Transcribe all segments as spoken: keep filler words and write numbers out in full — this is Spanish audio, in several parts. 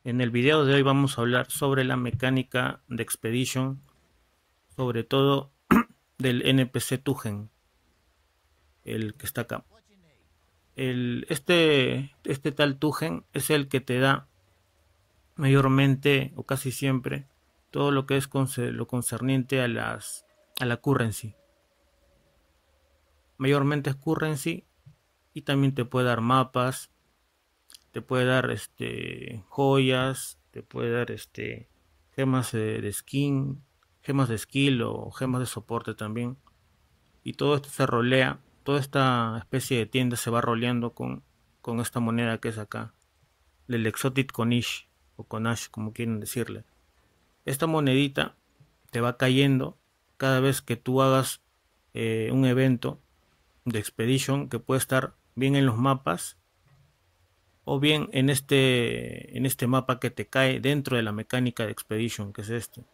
En el video de hoy vamos a hablar sobre la mecánica de Expedition, sobre todo del N P C Tugen, el que está acá. El, este, este tal Tugen es el que te da mayormente o casi siempre todo lo que es conce- lo concerniente a las a la currency. Mayormente es currency y también te puede dar mapas, te puede dar este joyas, te puede dar este gemas de, de skin, gemas de skill o gemas de soporte también. Y todo esto se rolea, toda esta especie de tienda se va roleando con, con esta moneda que es acá, el Exotic Konish o Konash, como quieren decirle. Esta monedita te va cayendo cada vez que tú hagas eh, un evento de Expedition que puede estar bien en los mapas o bien en este, en este mapa que te cae dentro de la mecánica de Expedition, que es este.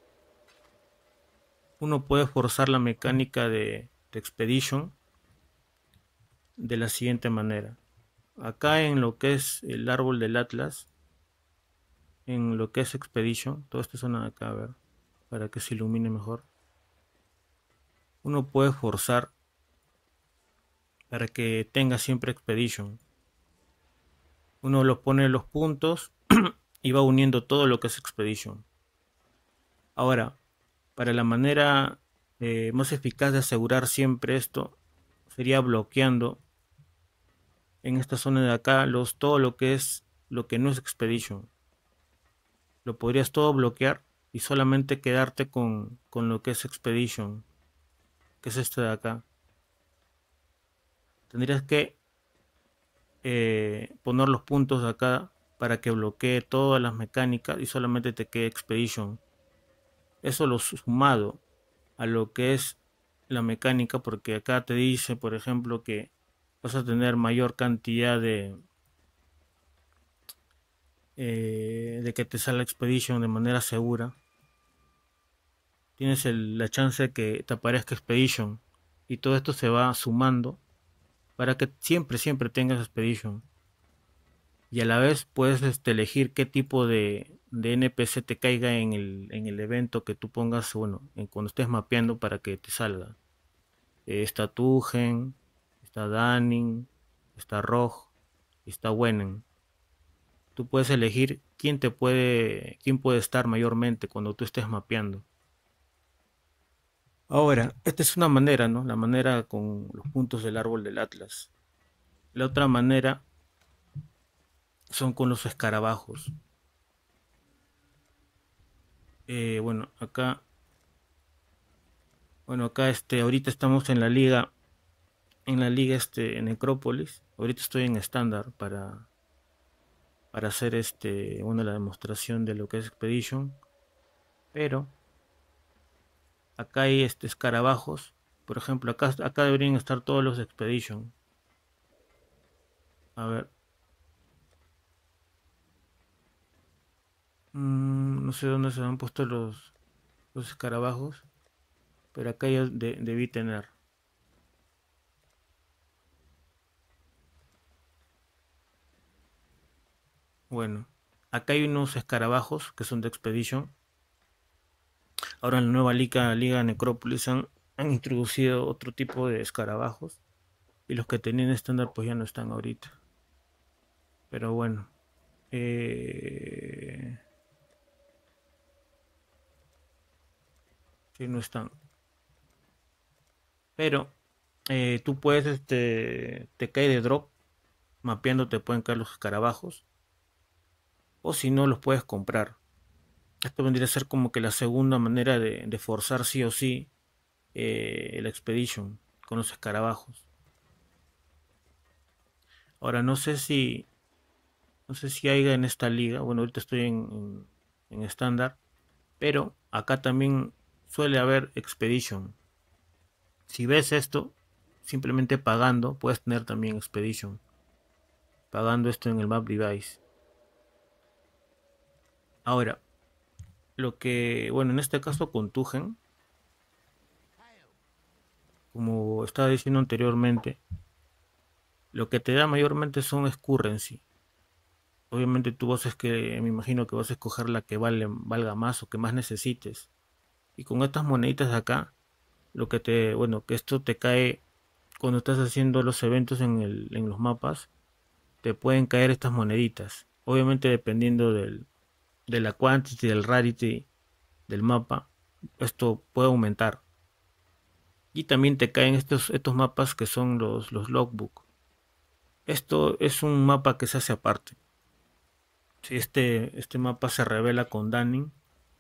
Uno puede forzar la mecánica de, de Expedition de la siguiente manera. Acá en lo que es el árbol del Atlas, en lo que es Expedition, toda esta zona de acá, a ver, para que se ilumine mejor. Uno puede forzar para que tenga siempre Expedition. Uno lo pone en los puntos y va uniendo todo lo que es Expedition. Ahora, para la manera eh, más eficaz de asegurar siempre esto, sería bloqueando en esta zona de acá los, todo lo que es lo que no es Expedition. Lo podrías todo bloquear y solamente quedarte con, con lo que es Expedition, que es este de acá. Tendrías que eh, poner los puntos de acá para que bloquee todas las mecánicas y solamente te quede Expedition. Eso lo sumado a lo que es la mecánica, porque acá te dice, por ejemplo, que vas a tener mayor cantidad de, eh, de que te salga Expedition de manera segura. Tienes el- la chance de que te aparezca Expedition y todo esto se va sumando para que siempre, siempre tengas Expedition. Y a la vez puedes este, elegir qué tipo de, de N P C te caiga en el, en el evento que tú pongas, bueno, en cuando estés mapeando para que te salga. Eh, está Tugen, está Danning, está Rog, está Wenen. Tú puedes elegir quién te puede, quién puede estar mayormente cuando tú estés mapeando. Ahora, esta es una manera, ¿no? La manera con los puntos del árbol del Atlas. La otra manera son con los escarabajos. Eh, bueno, acá, bueno, acá este, ahorita estamos en la liga, en la liga este, en Necrópolis. Ahorita estoy en estándar para, para hacer este, bueno, la demostración de lo que es Expedition. Pero acá hay este, escarabajos. Por ejemplo, acá, acá deberían estar todos los Expedition. A ver, mm, no sé dónde se han puesto los, los escarabajos, pero acá yo de- debí tener. Bueno, acá hay unos escarabajos que son de Expedition. Ahora en la nueva liga, Liga Necrópolis han, han introducido otro tipo de escarabajos. Y los que tenían estándar pues ya no están ahorita. Pero bueno. Eh, sí, no están. Pero eh, tú puedes, este, te cae de drop. Mapeando te pueden caer los escarabajos. O si no, los puedes comprar. Esto vendría a ser como que la segunda manera de, de forzar sí o sí eh, la Expedition con los escarabajos. Ahora no sé si no sé si haya en esta liga. Bueno, ahorita estoy en en estándar, pero acá también suele haber Expedition. Si ves esto, simplemente pagando puedes tener también Expedition. Pagando esto en el Map Device. Ahora, lo que, bueno, en este caso con Tugen, como estaba diciendo anteriormente, lo que te da mayormente son es currency. Obviamente tú vas a que me imagino que vas a escoger la que vale, valga más o que más necesites. Y con estas moneditas de acá, lo que te, bueno, que esto te cae cuando estás haciendo los eventos en el, en los mapas, te pueden caer estas moneditas. Obviamente dependiendo del, de la quantity, del rarity del mapa, esto puede aumentar. Y también te caen estos, estos mapas que son los, los logbook. Esto es un mapa que se hace aparte. Si este, este mapa se revela con Danning,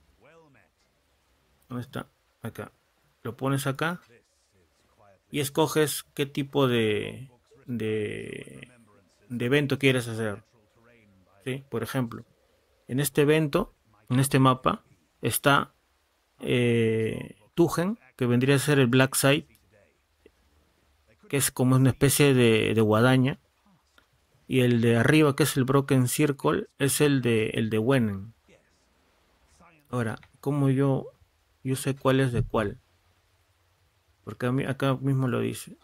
¿dónde está? Acá. Lo pones acá y escoges qué tipo de, de, de evento quieres hacer. ¿Sí? Por ejemplo, en este evento, en este mapa, está eh, Tugen, que vendría a ser el Black Side, que es como una especie de, de guadaña. Y el de arriba, que es el Broken Circle, es el de, el de Wenen. Ahora, ¿cómo yo, yo sé cuál es de cuál? Porque a mí, acá mismo lo dice.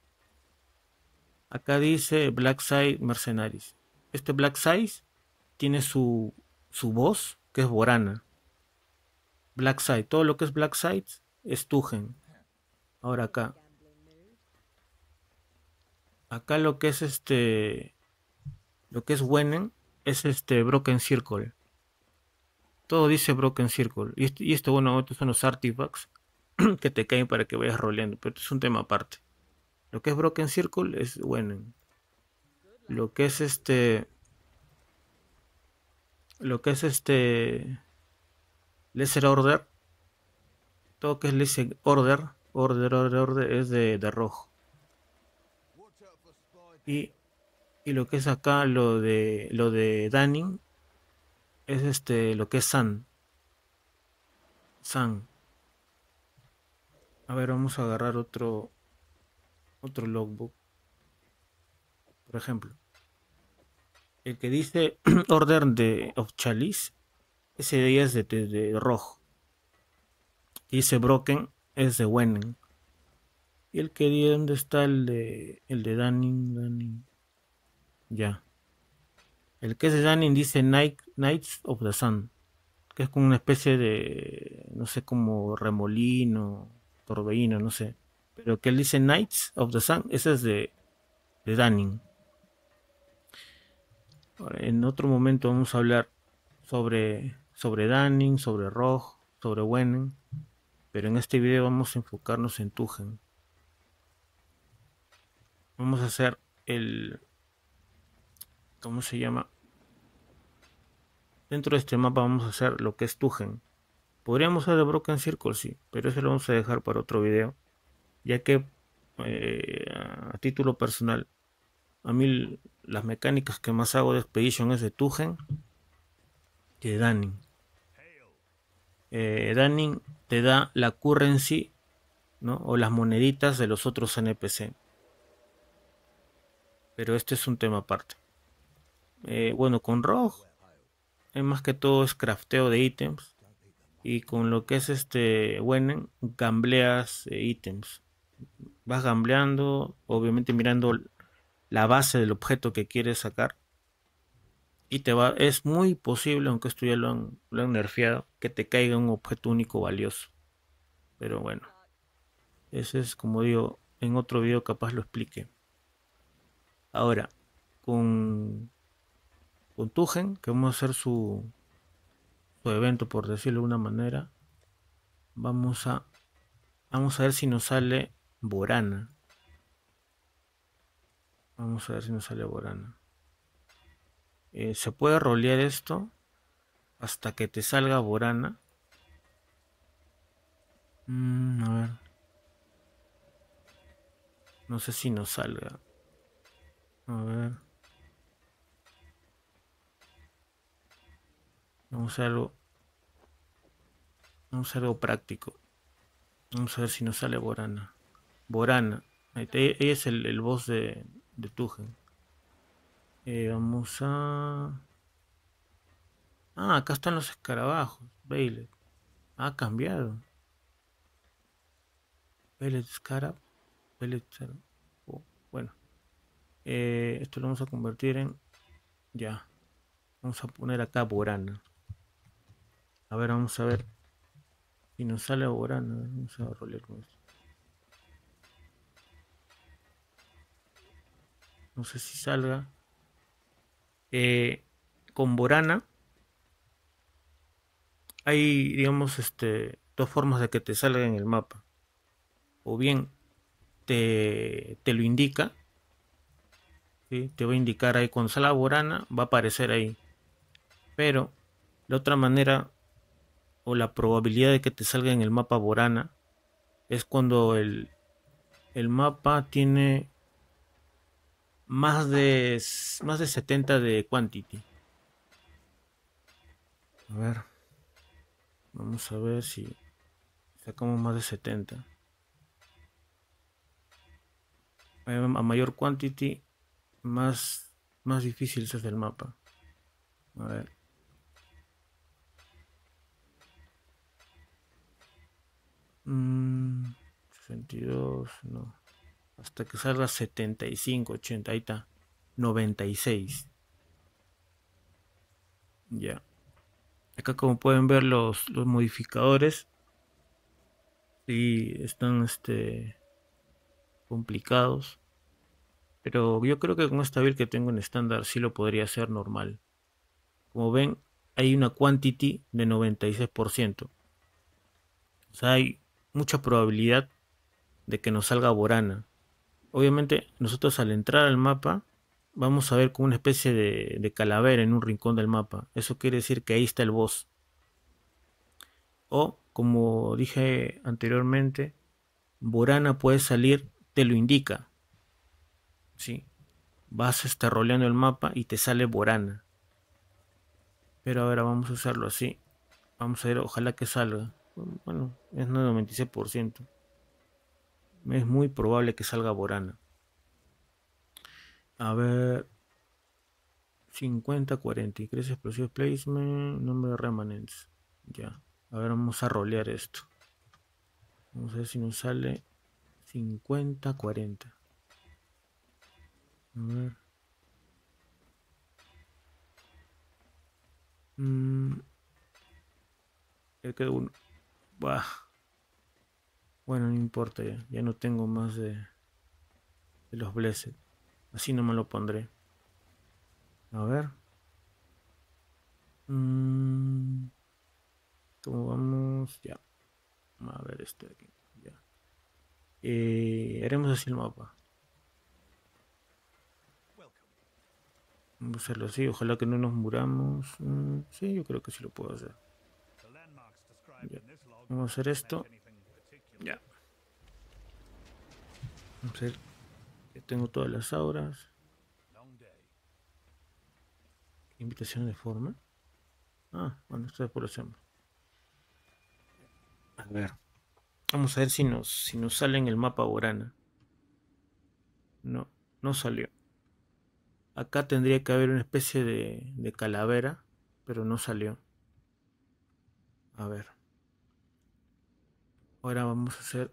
Acá dice Black Side Mercenaries. Este Black Side tiene su, su voz, que es Borana. Black Side, todo lo que es Black Side es Tugen. Ahora acá. Acá lo que es este. Lo que es Wenen es este Broken Circle. Todo dice Broken Circle. Y esto, y esto bueno, estos son los artifacts que te caen para que vayas roleando. Pero esto es un tema aparte. Lo que es Broken Circle es Wenen. Lo que es este. Lo que es este. Lesser Order. Todo que es Lesser Order. Order, Order, Order es de, de rojo. Y, y lo que es acá, lo de lo de Danning, es este, lo que es Sun. Sun. A ver, vamos a agarrar otro, otro logbook. Por ejemplo, el que dice Order de of Chalice, ese de ella es de, de, de rojo. Y dice Broken es de Wenen. Y el que dice dónde está el de el de Danning, Danning. Ya. El que es de Danning dice Night, Knights of the Sun, que es como una especie de, no sé, como remolino, torbellino, no sé. Pero que él dice Knights of the Sun, ese es de, de Danning. Ahora, en otro momento vamos a hablar sobre, sobre Danning, sobre Rogue, sobre Wenen, pero en este video vamos a enfocarnos en Tugen. Vamos a hacer el, ¿cómo se llama? Dentro de este mapa vamos a hacer lo que es Tugen. Podríamos hacer de Broken Circle, sí, pero eso lo vamos a dejar para otro video, ya que eh, a título personal, a mí las mecánicas que más hago de Expedition es de Tugen y de Danning. Eh, Danning te da la currency, ¿no? O las moneditas de los otros N P C. Pero este es un tema aparte. Eh, bueno, con Rogue, eh, más que todo es crafteo de ítems. Y con lo que es este Wenen, gambleas eh, ítems. Vas gambleando, obviamente mirando la base del objeto que quieres sacar. Y te va, es muy posible, aunque esto ya lo han, lo han nerfeado, que te caiga un objeto único valioso. Pero bueno, ese es como digo, en otro video capaz lo explique. Ahora, con, con Tugen, que vamos a hacer su, su evento, por decirlo de una manera, vamos a, vamos a ver si nos sale Borana. Vamos a ver si nos sale Borana. Eh, se puede rolear esto hasta que te salga Borana. Mm, a ver. No sé si nos salga. A ver. Vamos a algo. Vamos a algo práctico. Vamos a ver si nos sale Borana. Borana. Ahí está, ella es el, el boss de, de Tugen. Eh, vamos a. Ah, acá están los escarabajos. Bailet. Ha cambiado. Bailet Scarab. Bailet Scarab. Oh, bueno. Eh, esto lo vamos a convertir en. Ya. Vamos a poner acá Borana. A ver, vamos a ver si nos sale Borana. Vamos a rolear con esto. No sé si salga. Eh, con Borana hay, digamos, este, dos formas de que te salga en el mapa. O bien te, te lo indica, ¿sí? Te va a indicar ahí cuando salga Borana, va a aparecer ahí. Pero la otra manera o la probabilidad de que te salga en el mapa Borana es cuando el, el mapa tiene más de, más de setenta de quantity. A ver, vamos a ver si sacamos más de setenta. A mayor quantity, más, más difícil se hace el mapa. A ver. Mm, sesenta y dos, no. Hasta que salga setenta y cinco, ochenta, ahí está. noventa y seis. Ya. Acá como pueden ver los, los modificadores. Sí, están este, complicados. Pero yo creo que con esta build que tengo en estándar sí lo podría hacer normal. Como ven, hay una quantity de noventa y seis por ciento. O sea, hay mucha probabilidad de que nos salga Borana. Obviamente, nosotros al entrar al mapa, vamos a ver como una especie de, de calavera en un rincón del mapa. Eso quiere decir que ahí está el boss. O, como dije anteriormente, Borana puede salir, te lo indica. ¿Sí? Vas a estar roleando el mapa y te sale Borana. Pero ahora vamos a hacerlo así. Vamos a ver, ojalá que salga. Bueno, es noventa y seis por ciento. Es muy probable que salga Borana. A ver. cincuenta, cuarenta. Increase explosive placement. Nombre de remanents. Ya. A ver, vamos a rolear esto. Vamos a ver si nos sale cincuenta, cuarenta. A ver. Mm, ya quedó uno. Bah. Bueno, no importa ya. Ya no tengo más de, de los Blessed. Así no me lo pondré. A ver. Mm, ¿Cómo vamos? Ya. A ver este de aquí. Ya. Eh, haremos así el mapa. Vamos a hacerlo así. Ojalá que no nos muramos. Mm, sí, yo creo que sí lo puedo hacer. Ya. Vamos a hacer esto. Ya. Vamos a ver que tengo todas las auras. Invitación de forma. Ah, bueno, esto después lo hacemos. A ver. Vamos a ver si nos, si nos sale en el mapa Borana. No, no salió. Acá tendría que haber una especie de, de calavera, pero no salió. A ver. Ahora vamos a hacer.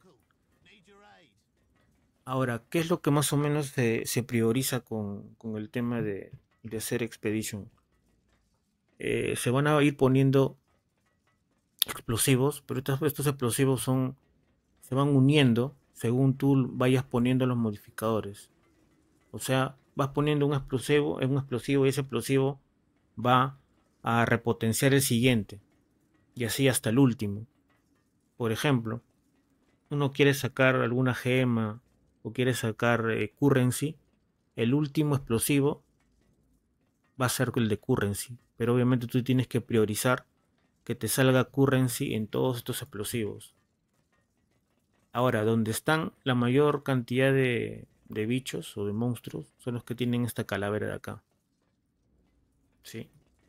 Ahora, ¿qué es lo que más o menos se, se prioriza con, con el tema de, de hacer Expedition? Eh, se van a ir poniendo explosivos, pero estos, estos explosivos son, se van uniendo según tú vayas poniendo los modificadores. O sea, vas poniendo un explosivo, un explosivo y ese explosivo va a repotenciar el siguiente. Y así hasta el último. Por ejemplo, uno quiere sacar alguna gema o quiere sacar eh, currency, el último explosivo va a ser el de currency. Pero obviamente tú tienes que priorizar que te salga currency en todos estos explosivos. Ahora, donde están la mayor cantidad de, de bichos o de monstruos son los que tienen esta calavera de acá. ¿Sí?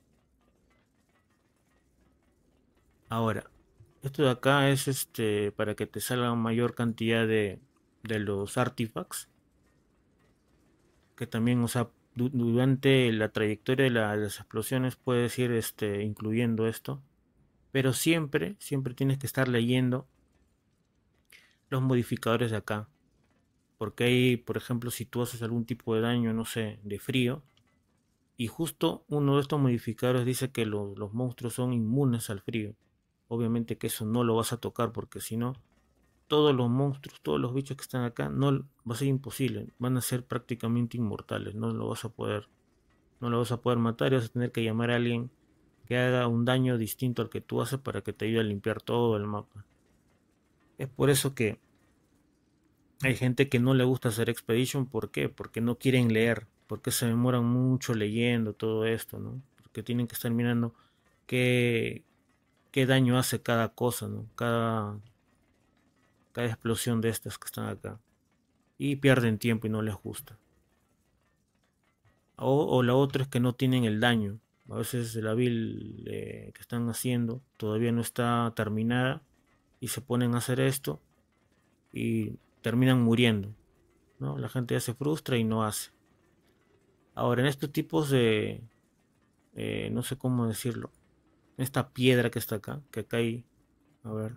Ahora, esto de acá es este para que te salga mayor cantidad de, de los artifacts. Que también, o sea, du- durante la trayectoria de, la- de las explosiones puedes ir este, incluyendo esto. Pero siempre, siempre tienes que estar leyendo los modificadores de acá. Porque hay, por ejemplo, si tú haces algún tipo de daño, no sé, de frío, Y justo uno de estos modificadores dice que lo, los monstruos son inmunes al frío. Obviamente que eso no lo vas a tocar porque si no, todos los monstruos, todos los bichos que están acá, no va a ser imposible. Van a ser prácticamente inmortales. No lo vas a poder, no lo vas a poder matar y vas a tener que llamar a alguien que haga un daño distinto al que tú haces para que te ayude a limpiar todo el mapa. Es por eso que hay gente que no le gusta hacer Expedition. ¿Por qué? Porque no quieren leer. Porque se demoran mucho leyendo todo esto, ¿no? Porque tienen que estar mirando qué, qué daño hace cada cosa, ¿no? Cada, cada explosión de estas que están acá. Y pierden tiempo y no les gusta. O, o la otra es que no tienen el daño. A veces la build eh, que están haciendo todavía no está terminada y se ponen a hacer esto y terminan muriendo, ¿no? La gente ya se frustra y no hace. Ahora, en estos tipos de, eh, no sé cómo decirlo, esta piedra que está acá, que acá hay, a ver,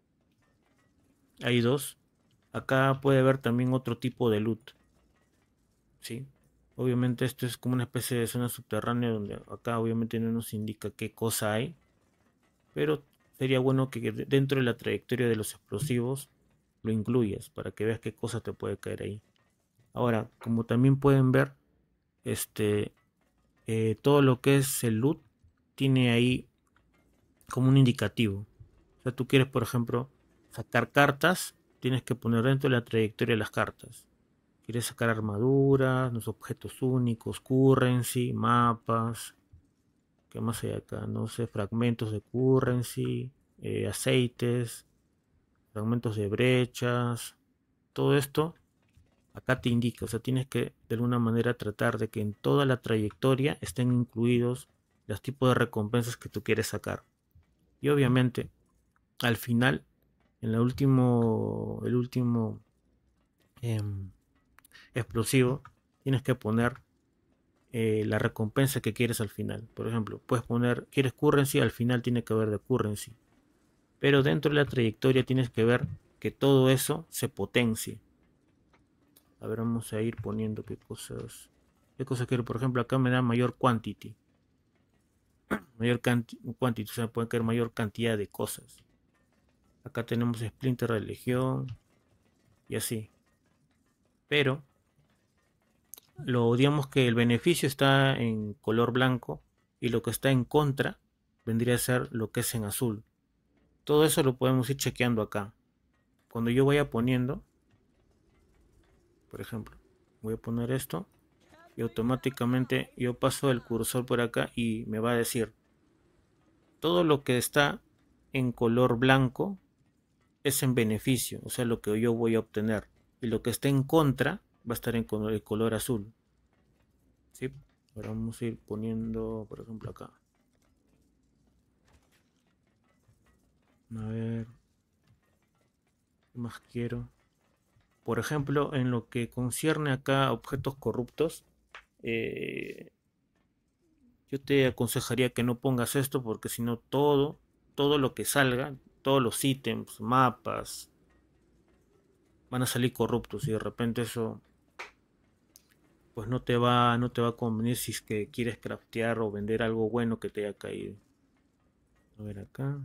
hay dos. Acá puede haber también otro tipo de loot, ¿sí? Obviamente esto es como una especie de zona subterránea donde acá obviamente no nos indica qué cosa hay, pero sería bueno que dentro de la trayectoria de los explosivos lo incluyas para que veas qué cosa te puede caer ahí. Ahora, como también pueden ver, este, eh, todo lo que es el loot tiene ahí como un indicativo. O sea, tú quieres, por ejemplo, sacar cartas, tienes que poner dentro de la trayectoria de las cartas. Quieres sacar armaduras, los objetos únicos, currency, mapas. ¿Qué más hay acá? No sé, fragmentos de currency, eh, aceites, fragmentos de brechas. Todo esto acá te indica. O sea, tienes que de alguna manera tratar de que en toda la trayectoria estén incluidos los tipos de recompensas que tú quieres sacar. Y obviamente, al final, en el último, el último eh, explosivo, tienes que poner eh, la recompensa que quieres al final. Por ejemplo, puedes poner, quieres currency, al final tiene que haber de currency. Pero dentro de la trayectoria tienes que ver que todo eso se potencie. A ver, vamos a ir poniendo qué cosas. ¿Qué cosas quiero? Por ejemplo, acá me da mayor quantity. Mayor quantity, o sea, puede caer mayor cantidad de cosas. Acá tenemos Splinter de Legión y así. Pero lo digamos que el beneficio está en color blanco y lo que está en contra vendría a ser lo que es en azul. Todo eso lo podemos ir chequeando acá. Cuando yo vaya poniendo, por ejemplo, voy a poner esto y automáticamente yo paso el cursor por acá y me va a decir todo lo que está en color blanco es en beneficio, o sea, lo que yo voy a obtener, y lo que está en contra va a estar en color, el color azul. ¿Sí? Ahora vamos a ir poniendo, por ejemplo, acá. A ver, ¿qué más quiero? Por ejemplo, en lo que concierne acá a objetos corruptos, eh, yo te aconsejaría que no pongas esto porque si no todo, todo lo que salga, todos los ítems, mapas, van a salir corruptos y de repente eso pues no te va, no te va a convenir si es que quieres craftear o vender algo bueno que te haya caído. A ver acá.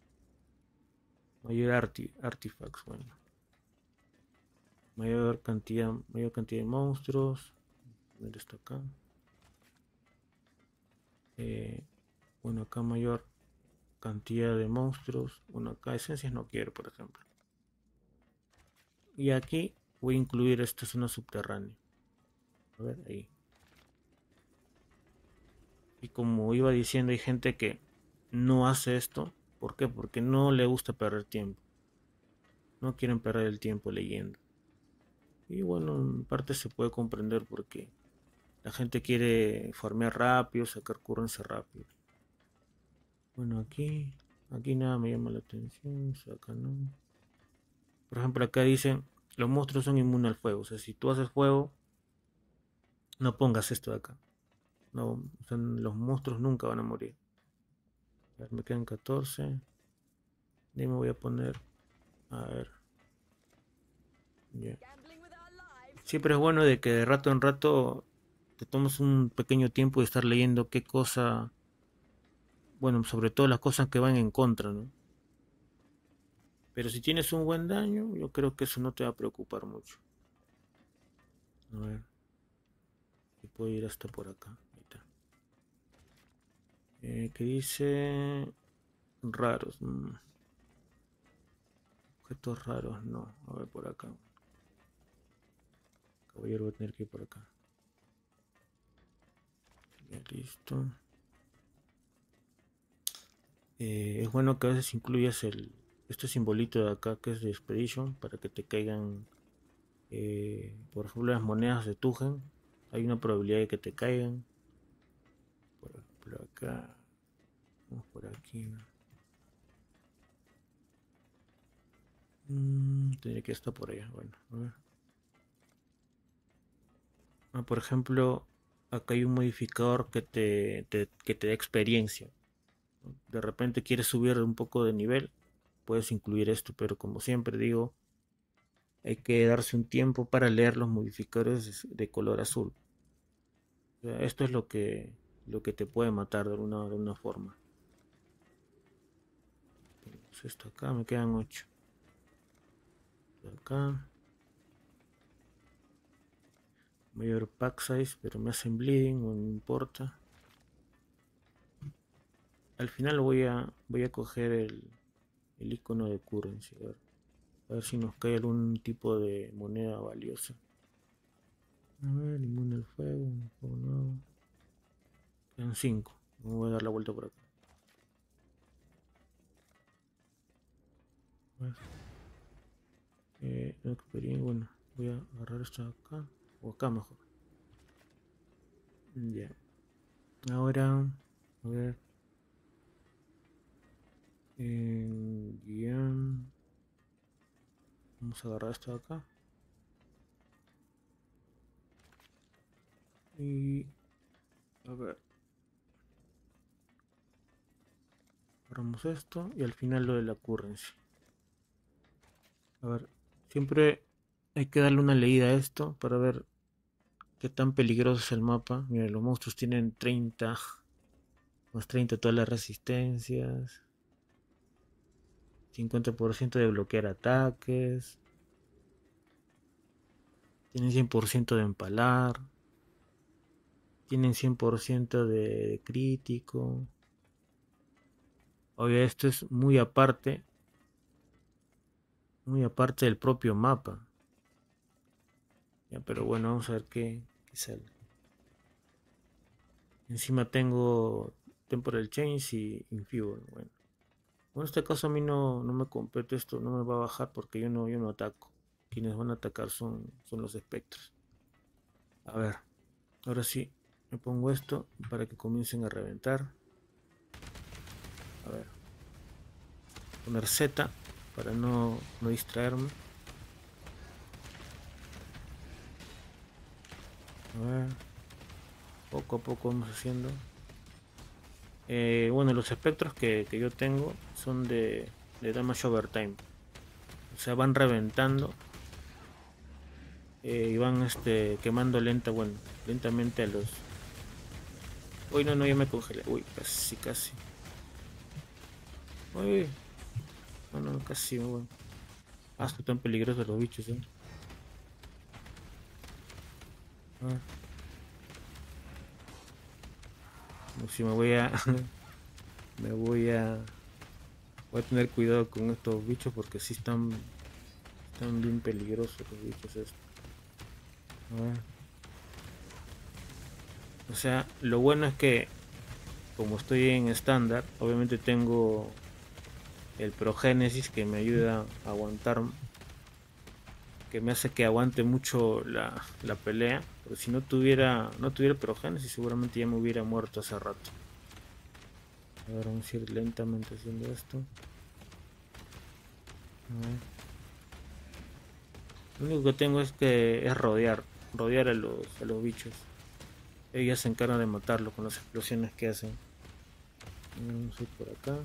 Mayor arti artifacts, bueno. Mayor cantidad, mayor cantidad de monstruos. A ver esto acá. Eh, bueno, acá mayor cantidad de monstruos. Bueno, acá esencias no quiero, por ejemplo. Y aquí voy a incluir esta zona subterránea. A ver, ahí. Y como iba diciendo, hay gente que no hace esto. ¿Por qué? Porque no le gusta perder tiempo. No quieren perder el tiempo leyendo. Y bueno, en parte se puede comprender porque la gente quiere farmear rápido, sacar currency rápido. Bueno, aquí, aquí nada me llama la atención, acá no. Por ejemplo, acá dicen, los monstruos son inmunes al fuego. O sea, si tú haces fuego, no pongas esto de acá. No, o sea, los monstruos nunca van a morir. A ver, me quedan catorce. Y me voy a poner, a ver. Yeah. Siempre es bueno de que de rato en rato te tomas un pequeño tiempo de estar leyendo qué cosa, bueno, sobre todo las cosas que van en contra, ¿no? Pero si tienes un buen daño, yo creo que eso no te va a preocupar mucho. A ver, si puedo ir hasta por acá. Ahí está. Eh, ¿qué dice? Raros. mm, Objetos raros, no. A ver por acá. Caballero va a tener que ir por acá. Ya listo. Eh, es bueno que a veces incluyas el, este simbolito de acá que es de Expedition para que te caigan, eh, por ejemplo, las monedas de Tugen. Hay una probabilidad de que te caigan. Por ejemplo, acá. Vamos por aquí. Mm, tendría que estar por allá. Bueno, a ver. Ah, por ejemplo, acá hay un modificador que te, te- que te da experiencia. De repente quieres subir un poco de nivel, puedes incluir esto, pero como siempre digo, hay que darse un tiempo para leer los modificadores de color azul. O sea, esto es lo que, lo que te puede matar de alguna, de una forma. Tenemos esto acá, me quedan ocho. Acá, mayor pack size, pero me hacen bleeding, no me importa. Al final voy a, voy a coger el, el icono de currency, a ver, a ver si nos cae algún tipo de moneda valiosa. A ver, inmune al fuego, un fuego nuevo. Quedan cinco. Me voy a dar la vuelta por acá. A ver, eh, experiencia, bueno, voy a agarrar esto de acá. O acá mejor. Ya. Ahora, a ver. En guión. Vamos a agarrar esto de acá. Y. A ver. Agarramos esto. Y al final lo de la currency. A ver. Siempre hay que darle una leída a esto para ver qué tan peligroso es el mapa. Miren, los monstruos tienen treinta. Más treinta todas las resistencias. cincuenta por ciento de bloquear ataques. Tienen cien por ciento de empalar. Tienen cien por ciento de crítico. Obvio, esto es muy aparte. Muy aparte del propio mapa. Ya, pero bueno, vamos a ver qué, qué sale. Encima tengo Temporal Change y Infuse. Bueno. En este caso a mí no, no me compete esto, no me va a bajar porque yo no, yo no ataco. Quienes van a atacar son, son los espectros. A ver, ahora sí, me pongo esto para que comiencen a reventar. A ver, poner Z para no, no distraerme. A ver, poco a poco vamos haciendo. Eh, bueno, los espectros que, que yo tengo son de, de damage over time. O sea, van reventando eh, y van este, quemando lenta, bueno, lentamente a los... Uy, no, no, ya me congelé. Uy, casi, casi. Uy, no, no, casi, bueno. Ah, son tan peligrosos los bichos, eh. Ah, no, si me voy a... me voy a... Voy a tener cuidado con estos bichos porque sí están, están bien peligrosos los bichos estos. A ver. O sea, lo bueno es que como estoy en estándar, obviamente tengo el progénesis que me ayuda a aguantar, que me hace que aguante mucho la, la pelea. Pero si no tuviera, no tuviera el progénesis, seguramente ya me hubiera muerto hace rato. A ver, vamos a ir lentamente haciendo esto. A ver. Lo único que tengo es que es rodear, rodear a los, a los bichos. Ellas se encargan de matarlo con las explosiones que hacen. Vamos a ir por acá.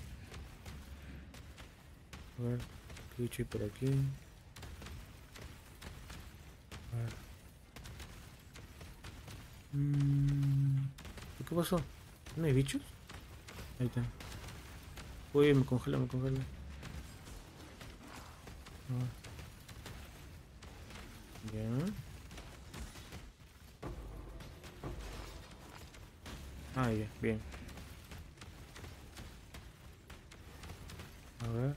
A ver, ¿qué bicho hay por aquí? A ver. Mm, ¿Qué pasó? ¿No hay bichos? Ahí está. Uy, me congela, me congela. Ah, ya. Ah, ya, bien. A ver.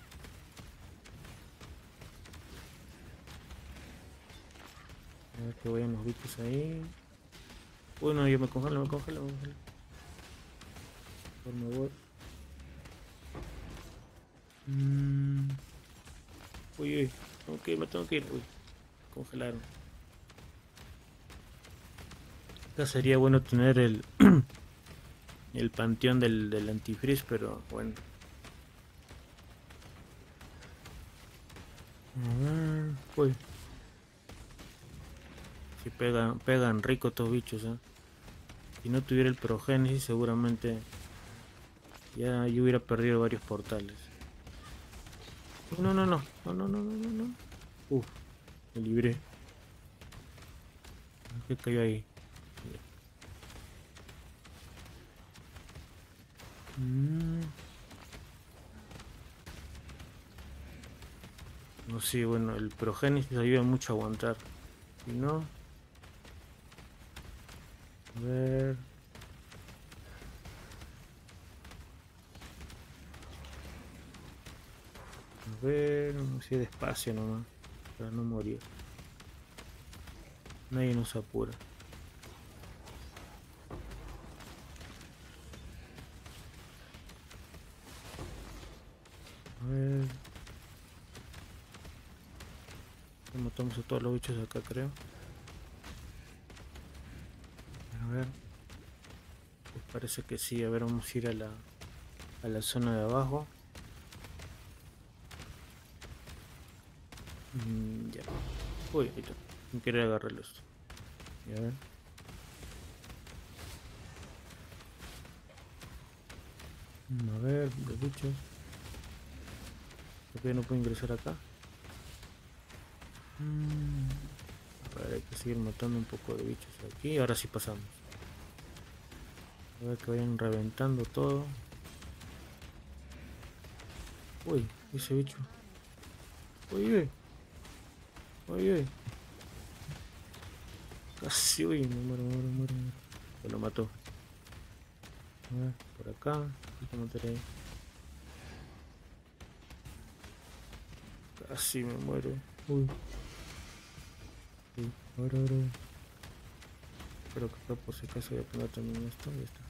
A ver que vayan los bichos ahí. Uy, no, yo me congelo, me congelo, me congelo. Por me voy. Mm, Uy, uy. Tengo que ir, me tengo que ir. Uy, congelaron. Acá sería bueno tener el, el panteón del, del antifreeze, pero bueno. A ver. Uy, si pegan, pegan rico estos bichos, ¿eh? Si no tuviera el progénesis, seguramente ya yo hubiera perdido varios portales. No, no, no, no, no, no, no, no, no. Uf, me libré. ¿Qué cayó ahí? Mm, no sé, bueno, el progénesis ayuda mucho a aguantar. Si no, a ver. A ver, así despacio nomás, para no morir. Nadie nos apura. A ver, ya matamos a todos los bichos acá, creo. A ver, pues parece que sí. A ver, vamos a ir a la, a la zona de abajo. Mm, ya. Uy, ahí está. Sin querer agarrarlos. Y a ver. Mm, A ver, los bichos. ¿Por qué no puedo ingresar acá? Mm, A ver, hay que seguir matando un poco de bichos aquí. Ahora sí pasamos. A ver que vayan reventando todo. Uy, ese bicho. Uy, uy, uy, uy. Casi, uy, me muero, me muero, me muero. Se lo mató. A ver, por acá. Hay que matar ahí. Casi me muero. Uy, uy. Ahora, ahora. Espero que acá por si acaso voy a poner también esto. Ya está.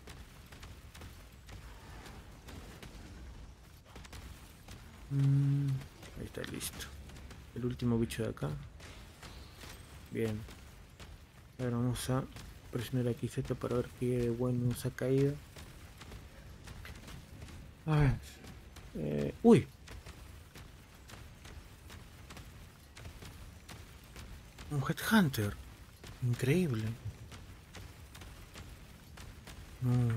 Mm, ahí está, listo. El último bicho de acá. Bien. Ahora vamos a presionar aquí Z para ver qué bueno nos ha caído. A ver. Eh, uy. Un Headhunter. Increíble. No,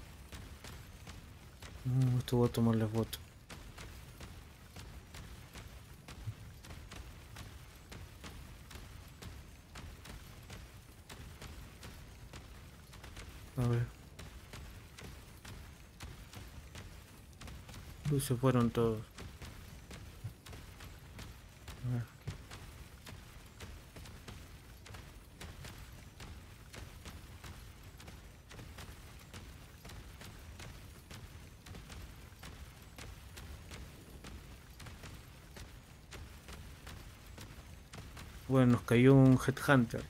no, esto voy a tomarle foto. A ver. Uy, se fueron todos. A ver. Bueno, nos cayó un Headhunter.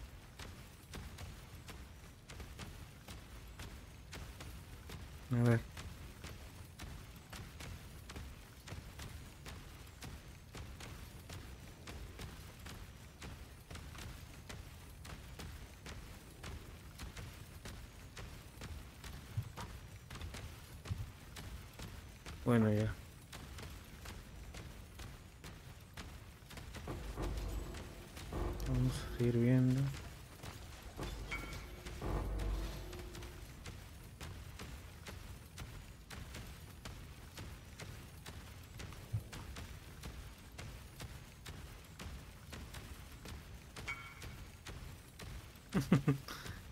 A ver. Bueno, ya. Vamos a seguir viendo.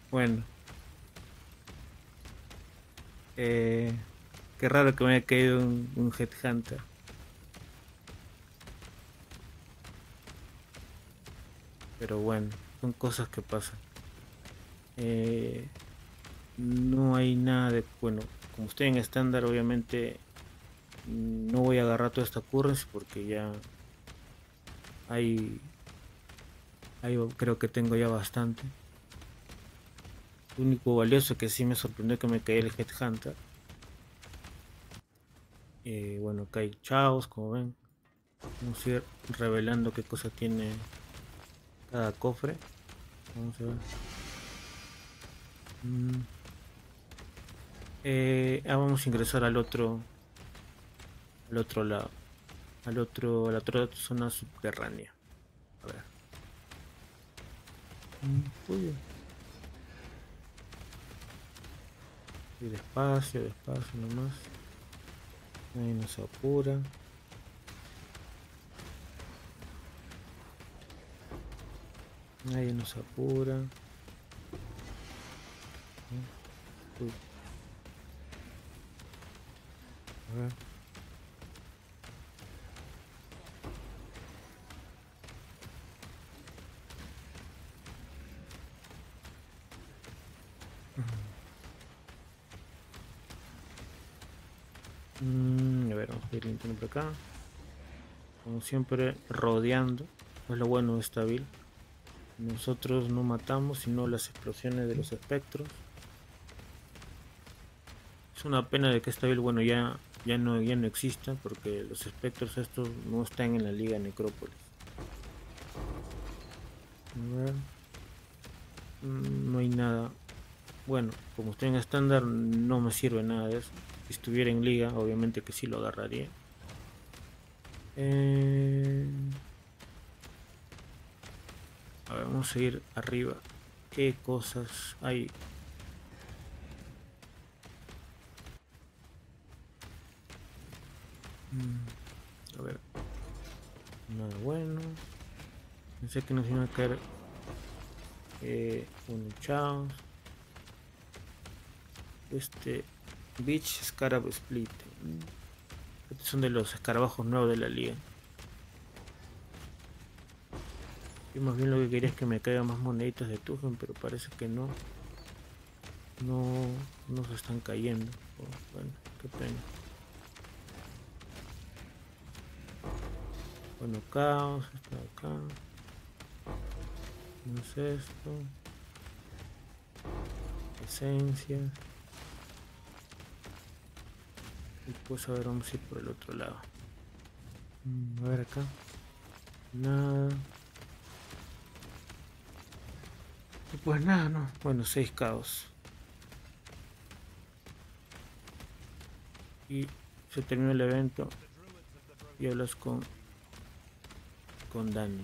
Bueno, eh, qué raro que me haya caído un, un Headhunter. Pero bueno, son cosas que pasan. Eh, no hay nada de... Bueno, como estoy en estándar, obviamente no voy a agarrar toda esta currency porque ya hay, hay... Creo que tengo ya bastante. Lo único valioso que sí me sorprendió que me caía el Headhunter. Eh, bueno, acá hay chavos, como ven. Vamos a ir revelando qué cosa tiene cada cofre. Vamos a ver. Mm. Eh, ah, vamos a ingresar al otro, al otro lado, al otro, a la otra zona subterránea. A ver. Mm, uy, y despacio, despacio nomás. Ahí no se apura. Ahí no se apura. Uy, a ver. Mm, a ver, vamos a ir limpiando por acá. Como siempre, rodeando. Es lo bueno de esta build. Nosotros no matamos, sino las explosiones de los espectros. Es una pena de que esta build, bueno, ya, ya, no, ya no exista, porque los espectros estos no están en la Liga Necrópolis. A ver. Mm, no hay nada. Bueno, como estoy en estándar, no me sirve nada de eso. Si estuviera en liga, obviamente que sí lo agarraría. Eh... A ver, vamos a ir arriba. ¿Qué cosas hay? Mm, a ver. Nada bueno. Pensé que nos iban a caer eh, un chao. Este Beach Scarab Split. Estos son de los escarabajos nuevos de la liga. Yo más bien lo que quería es que me caigan más moneditas de Tufen, pero parece que no. No, no se están cayendo. Oh, bueno, qué pena. Bueno, caos, está acá. No es esto. Esencia. Y pues a ver, vamos a ir por el otro lado. Mm, a ver acá. Nada. Y pues nada, no. Bueno, seis caos. Y se terminó el evento. Y hablas con con Dani.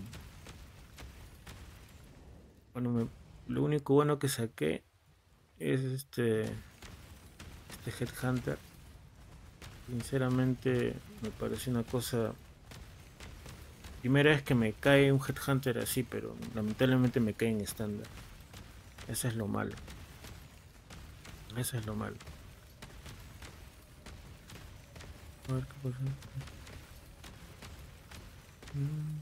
Bueno, me, lo único bueno que saqué es este este Headhunter. Sinceramente me parece una cosa. Primera vez que me cae un Headhunter así, pero lamentablemente me cae en estándar. Eso es lo malo. Eso es lo malo. A ver qué pasa. Mm.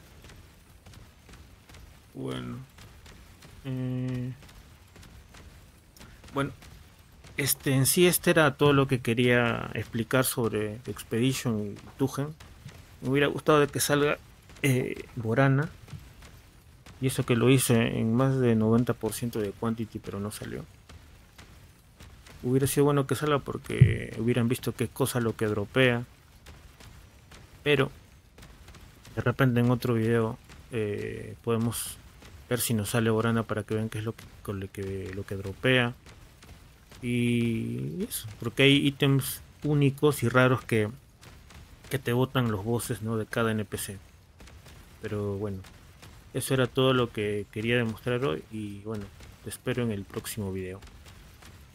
Bueno. Eh, bueno. Este, en sí este era todo lo que quería explicar sobre Expedition y Tugen. Me hubiera gustado de que salga eh, Borana. Y eso que lo hice en más de noventa por ciento de quantity, pero no salió. Hubiera sido bueno que salga porque hubieran visto qué cosa lo que dropea. Pero de repente en otro video eh, podemos ver si nos sale Borana para que vean qué es lo que, con lo que, lo que dropea. Y eso, porque hay ítems únicos y raros que, que te botan los bosses, ¿no?, de cada N P C. Pero bueno, eso era todo lo que quería demostrar hoy y bueno, te espero en el próximo video.